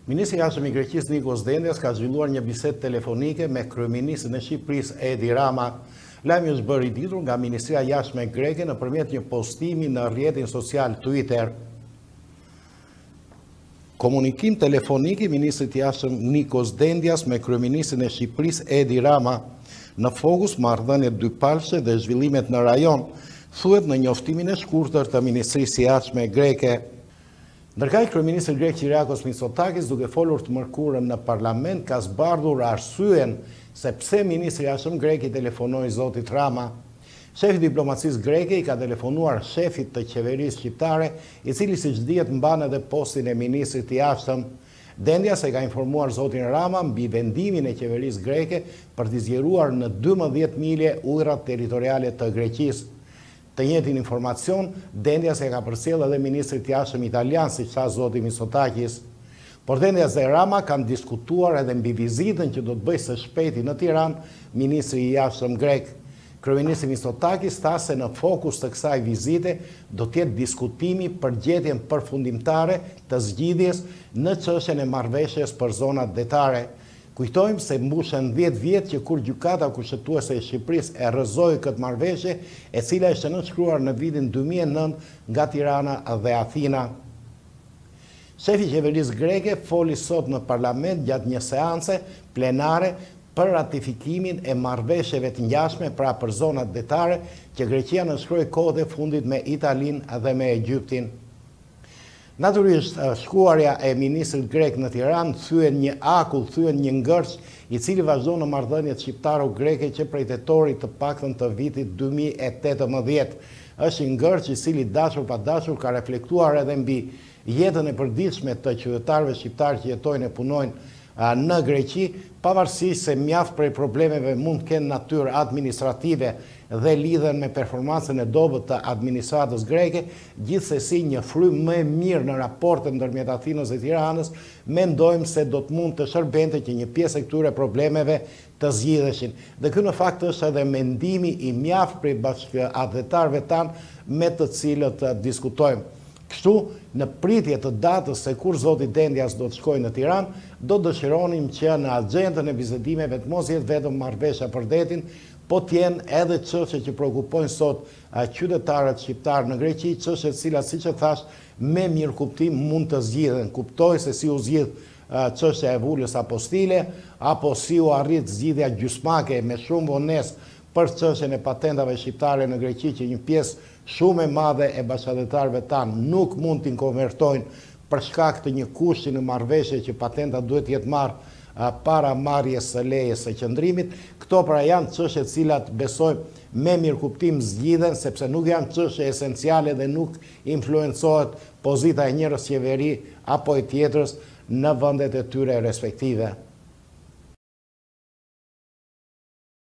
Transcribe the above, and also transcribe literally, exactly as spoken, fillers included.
Ministri i Jashtëm i Greqisë Nikos Dendias ka zhvilluar një bisedë telefonike me kryeministrin e Shqipërisë Edi Rama. Lajmi është bërë i ditur nga Ministria e Jashtme greke nëpërmjet një postimi në rrjetin social Twitter. Komunikim telefonik i ministrit i Jashtëm Nikos Dendias me kryeministrin e Shqipërisë Edi Rama. Në fokus marrëdhëniet dypalëse dhe zhvillimet në rajon, thuhet në njoftimin e shkurtër të Ministrisë së Jashtme greke. Ndërkaq, kryeministri grek Kyriakos Mitsotakis, duke folur të mërkurën në parlament, ka zbardhur arsyen se pse ministri i jashtëm grek i telefonoi zotit Rama. Shefi i diplomacisë greke i ka telefonuar shefit të qeverisë shqiptare, i cili siç dihet mban edhe postin e ministrit të jashtëm. Dendias e ka informuar zotin Rama mbi vendimin e qeverisë greke për të zgjeruar në dymbëdhjetë milje ujërat territoriale të Greqisë. Të njëjtin informacion, Dendias e ka përcjellë edhe ministrit të jashtëm italian, siç tha zoti Mitsotakis. Por Dendias dhe Rama kanë diskutuar edhe mbi vizitën që do të bëjë së shpejti në Tiranë ministri i jashtëm grek. Kryeministri Mitsotakis tha se në fokus të kësaj vizite do të jetë diskutimi për gjetjen përfundimtare të zgjidhjes në çështjen e marrëveshjes për zonat detare. Kujtojmë se mbushen dhjetë vjet që kur gjykata kushtetuese e Shqipërisë e rrëzoi këtë marrëveshje, e cila ishte nënshkruar në vitin dy mijë e nëntë nga Tirana dhe Athina. Shefi i qeverisë greke foli sot në parlament gjatë një seance plenare për ratifikimin e marrëveshjeve të ngjashme pra për zonat detare që Greqia nënshkroi kohët e fundit me Italinë dhe me Egjiptin. Natyrisht, shkuarja e ministrit grek në Tiranë thyen një akull, thyen një ngërç i cili vazhdon në marrëdhëniet shqiptaro-greke që prej tetorit të paktën të vitit dy mijë e tetëmbëdhjetë. Është një ngërç i cili dashur pa dashur ka reflektuar edhe mbi jetën e përditshme të qytetarëve shqiptarë që jetojnë e punojnë në Greqi, pavarësisht se mjaft prej problemeve mund të kenë natyrë administrative dhe lidhen me performancën e dobët të administratës greke, gjithsesi një frym më e mirë në raportet ndërmjet Athinës dhe Tiranës, mendojmë se do të mund të shërbente që një pjesë e këtyre problemeve të zgjidheshin. Dhe ky në fakt është edhe mendimi i mjaft prej bashkëadhetarëve tanë me të cilët diskutojmë. Kështu, në pritje të datës se kur zoti Dendias do të shkojë në Tiranë, do dëshironim që në agjendën e bisedimeve të mos jetë vetëm marrëveshja për detin, po t'jenë edhe çështje që shqetësojnë sot qytetarët shqiptarë në Greqi, çështje të cilat, siç e thash, me mirë kuptim mund të zgjidhen. Kuptoj se si u zgjidh çështja e vulës apostile, apo si u arrit zgjidhja gjysmake me shumë vonesë për çështjen e patentave shqiptare në Greqi, që një pjesë shumë e madhe e bashkëadhetarëve tanë nuk mund t'i konvertojnë për shkak të një kushti në marrëveshje që patenta duhet jetë marrë para marrjes së lejes së qëndrimit. Këto pra janë çështje të cilat besoj me mirë kuptim zgjidhen, sepse nuk janë çështje esenciale dhe nuk influencohet pozita e njërës qeveri apo e tjetrës në vendet e tyre respektive.